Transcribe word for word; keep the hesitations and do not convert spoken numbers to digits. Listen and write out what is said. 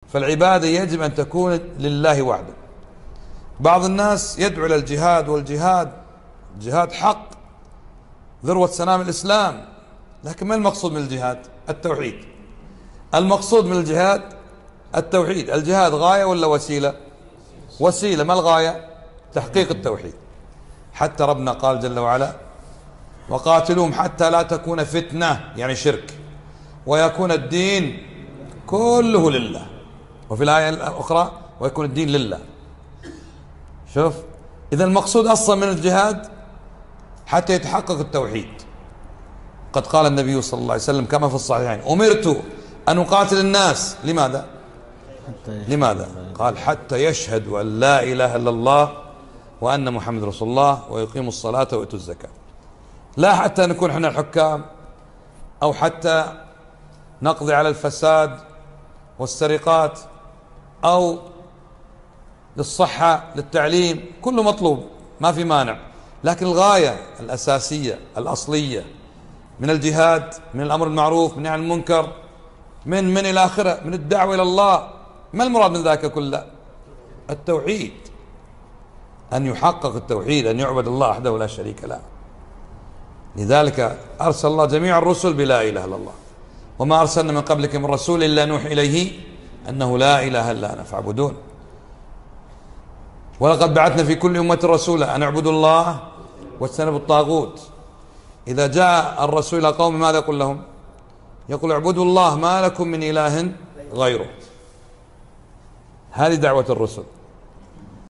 فالعبادة يجب أن تكون لله وحده. بعض الناس يدعو إلى الجهاد، والجهاد جهاد حق ذروة سنام الإسلام، لكن ما المقصود من الجهاد؟ التوحيد. المقصود من الجهاد التوحيد. الجهاد غاية ولا وسيلة؟ وسيلة. ما الغاية؟ تحقيق التوحيد. حتى ربنا قال جل وعلا: وقاتلوهم حتى لا تكون فتنة، يعني شرك، ويكون الدين كله لله. وفي الآية الأخرى: ويكون الدين لله. شوف، إذا المقصود أصلا من الجهاد حتى يتحقق التوحيد. قد قال النبي صلى الله عليه وسلم كما في الصحيحين: أمرت أن أقاتل الناس. لماذا؟ لماذا؟ قال: حتى يشهدوا أن لا إله إلا الله وأن محمد رسول الله ويقيموا الصلاة ويؤتوا الزكاة. لا حتى نكون احنا الحكام، أو حتى نقضي على الفساد والسرقات، أو للصحة للتعليم، كله مطلوب، ما في مانع. لكن الغاية الأساسية الأصلية من الجهاد، من الأمر المعروف، من عن المنكر، من من إلى آخره، من الدعوة إلى الله، ما المراد من ذاك كله؟ التوحيد. أن يحقق التوحيد، أن يعبد الله وحده لا شريك له. لذلك أرسل الله جميع الرسل بلا إله إلا الله: وما أرسلنا من قبلك من رسول إلا نوحي إليه أنه لا إله إلا أنا فاعبدون. ولقد بعثنا في كل أمة رسولا أن اعبدوا الله واجتنبوا الطاغوت. إذا جاء الرسول إلى قوم ماذا يقول لهم؟ يقول: اعبدوا الله ما لكم من إله غيره. هذه دعوة الرسل.